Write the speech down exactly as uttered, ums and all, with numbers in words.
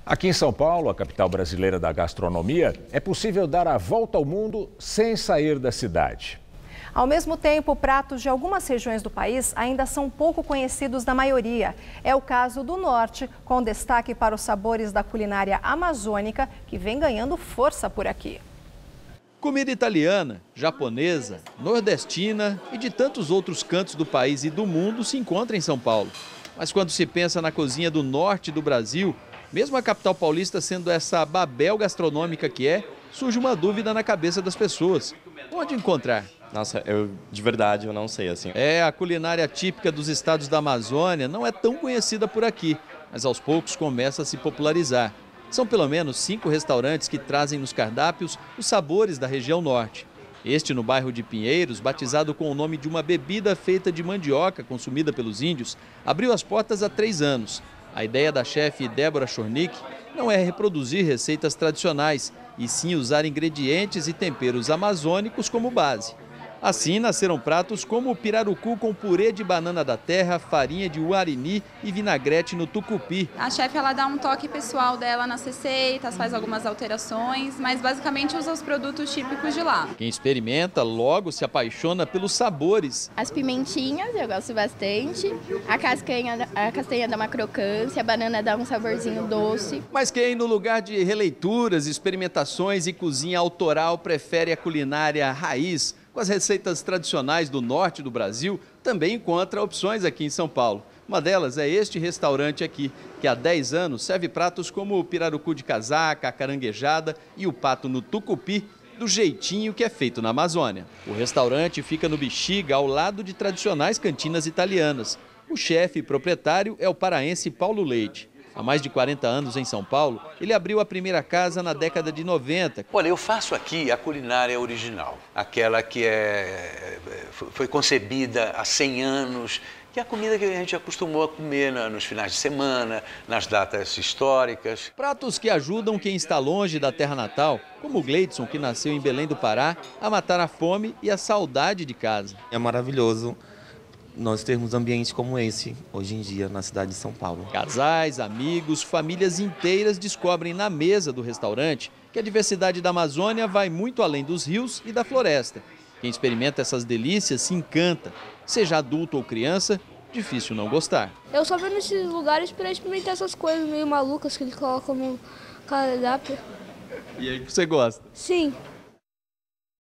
Aqui em São Paulo, a capital brasileira da gastronomia, é possível dar a volta ao mundo sem sair da cidade. Ao mesmo tempo, pratos de algumas regiões do país ainda são pouco conhecidos da maioria. É o caso do Norte, com destaque para os sabores da culinária amazônica, que vem ganhando força por aqui. Comida italiana, japonesa, nordestina e de tantos outros cantos do país e do mundo se encontra em São Paulo. Mas quando se pensa na cozinha do norte do Brasil, mesmo a capital paulista sendo essa Babel gastronômica que é, surge uma dúvida na cabeça das pessoas. Onde encontrar? Nossa, eu de verdade eu não sei assim. É, a culinária típica dos estados da Amazônia não é tão conhecida por aqui, mas aos poucos começa a se popularizar. São pelo menos cinco restaurantes que trazem nos cardápios os sabores da região norte. Este no bairro de Pinheiros, batizado com o nome de uma bebida feita de mandioca consumida pelos índios, abriu as portas há três anos. A ideia da chefe Débora Chornick não é reproduzir receitas tradicionais, e sim usar ingredientes e temperos amazônicos como base. Assim, nasceram pratos como o pirarucu com purê de banana da terra, farinha de uarini e vinagrete no tucupi. A chefe ela dá um toque pessoal dela nas receitas, faz algumas alterações, mas basicamente usa os produtos típicos de lá. Quem experimenta logo se apaixona pelos sabores. As pimentinhas eu gosto bastante, a castanha, a castanha dá uma crocância, a banana dá um saborzinho doce. Mas quem no lugar de releituras, experimentações e cozinha autoral prefere a culinária raiz, com as receitas tradicionais do norte do Brasil, também encontra opções aqui em São Paulo. Uma delas é este restaurante aqui, que há dez anos serve pratos como o pirarucu de casaca, a caranguejada e o pato no tucupi, do jeitinho que é feito na Amazônia. O restaurante fica no Bexiga, ao lado de tradicionais cantinas italianas. O chefe e proprietário é o paraense Paulo Leite. Há mais de quarenta anos em São Paulo, ele abriu a primeira casa na década de noventa. Olha, eu faço aqui a culinária original, aquela que é, foi concebida há cem anos, que é a comida que a gente acostumou a comer nos finais de semana, nas datas históricas. Pratos que ajudam quem está longe da terra natal, como o Gleidson, que nasceu em Belém do Pará, a matar a fome e a saudade de casa. É maravilhoso nós termos ambientes como esse, hoje em dia, na cidade de São Paulo. Casais, amigos, famílias inteiras descobrem na mesa do restaurante que a diversidade da Amazônia vai muito além dos rios e da floresta. Quem experimenta essas delícias se encanta. Seja adulto ou criança, difícil não gostar. Eu só venho nesses lugares para experimentar essas coisas meio malucas que eles colocam no cardápio. E aí você gosta? Sim.